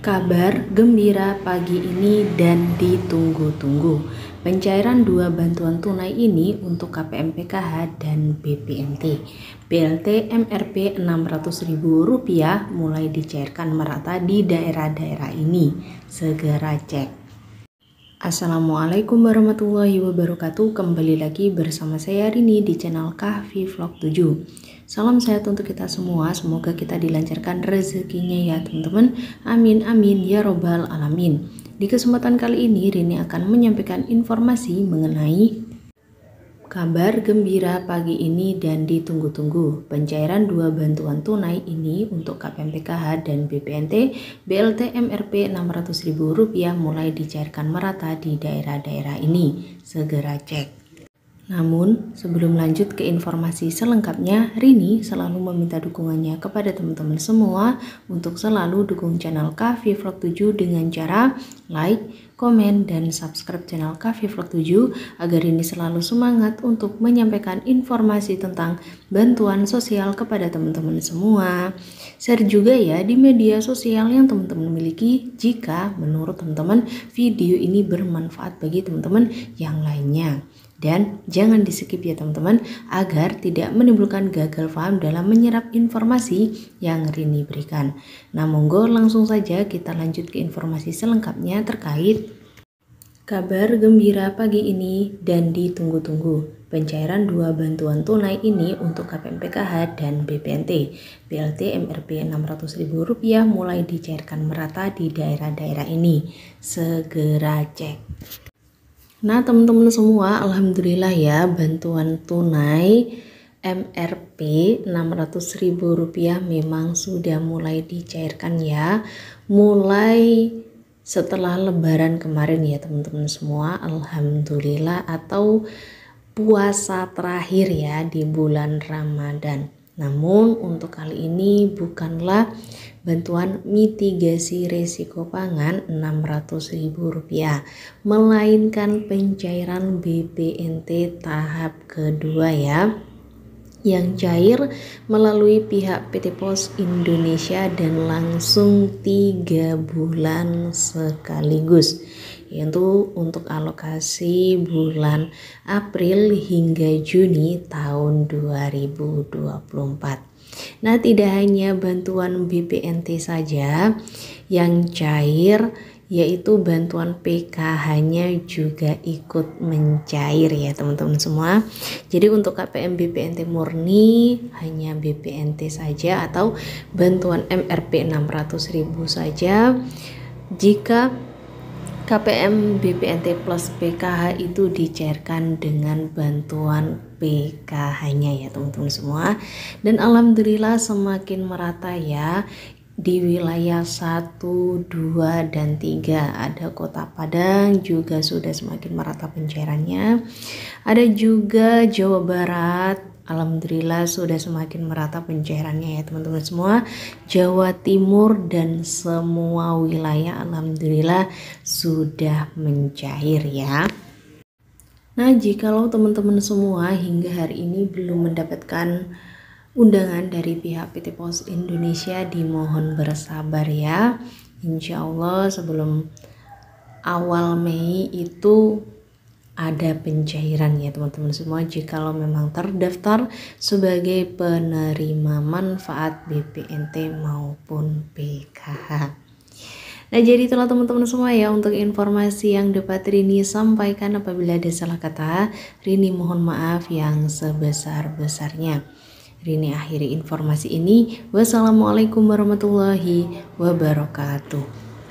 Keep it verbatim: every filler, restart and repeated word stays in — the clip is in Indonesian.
Kabar gembira pagi ini dan ditunggu-tunggu. Pencairan dua bantuan tunai ini untuk K P M P K H dan B P N T. B L T M R P enam ratus ribu rupiah mulai dicairkan merata di daerah-daerah ini. Segera cek. Assalamualaikum warahmatullahi wabarakatuh. Kembali lagi bersama saya Rini di channel Kahfi Vlog tujuh. Salam sehat untuk kita semua. Semoga kita dilancarkan rezekinya ya teman-teman. Amin amin ya robbal alamin. Di kesempatan kali ini Rini akan menyampaikan informasi mengenai kabar gembira pagi ini dan ditunggu-tunggu. Pencairan dua bantuan tunai ini untuk K P M P K H dan B P N T B L T M R P enam ratus ribu rupiah mulai dicairkan merata di daerah-daerah ini. Segera cek. Namun, sebelum lanjut ke informasi selengkapnya, Rini selalu meminta dukungannya kepada teman-teman semua untuk selalu dukung channel Kahfi Vlog tujuh dengan cara like, komen, dan subscribe channel Kahfi Vlog tujuh agar Rini selalu semangat untuk menyampaikan informasi tentang bantuan sosial kepada teman-teman semua. Share juga ya di media sosial yang teman-teman miliki jika menurut teman-teman video ini bermanfaat bagi teman-teman yang lainnya. Dan jangan di skip ya teman-teman agar tidak menimbulkan gagal paham dalam menyerap informasi yang Rini berikan. Nah monggo langsung saja kita lanjut ke informasi selengkapnya terkait kabar gembira pagi ini dan ditunggu-tunggu. Pencairan dua bantuan tunai ini untuk K P M P K H dan B P N T B L T M R P enam ratus ribu rupiah mulai dicairkan merata di daerah-daerah ini. Segera cek. Nah teman-teman semua, alhamdulillah ya, bantuan tunai M R P enam ratus ribu rupiah memang sudah mulai dicairkan ya, mulai setelah lebaran kemarin ya teman-teman semua, alhamdulillah, atau puasa terakhir ya di bulan Ramadan. Namun untuk kali ini bukanlah bantuan mitigasi resiko pangan enam ratus ribu rupiah, melainkan pencairan B P N T tahap kedua ya, yang cair melalui pihak P T Pos Indonesia dan langsung tiga bulan sekaligus, yaitu untuk alokasi bulan April hingga Juni tahun dua ribu dua puluh empat. Nah tidak hanya bantuan B P N T saja yang cair, yaitu bantuan P K H-nya juga ikut mencair ya teman-teman semua. Jadi untuk K P M B P N T murni hanya B P N T saja atau bantuan M R P enam ratus ribu saja. Jika K P M B P N T plus P K H itu dicairkan dengan bantuan P K H-nya ya teman-teman semua. Dan alhamdulillah semakin merata ya di wilayah satu, dua, dan tiga. Ada Kota Padang juga sudah semakin merata pencairannya. Ada juga Jawa Barat, alhamdulillah sudah semakin merata pencairannya ya teman-teman semua. Jawa Timur dan semua wilayah alhamdulillah sudah mencair ya. Nah jikalau teman-teman semua hingga hari ini belum mendapatkan undangan dari pihak P T Pos Indonesia, dimohon bersabar ya. Insya Allah sebelum awal Mei itu ada pencairan ya teman-teman semua, jikalau memang terdaftar sebagai penerima manfaat B P N T maupun P K H. Nah jadi itulah teman-teman semua ya untuk informasi yang dapat Rini sampaikan. Apabila ada salah kata, Rini mohon maaf yang sebesar-besarnya. Rini akhiri informasi ini. Wassalamualaikum warahmatullahi wabarakatuh.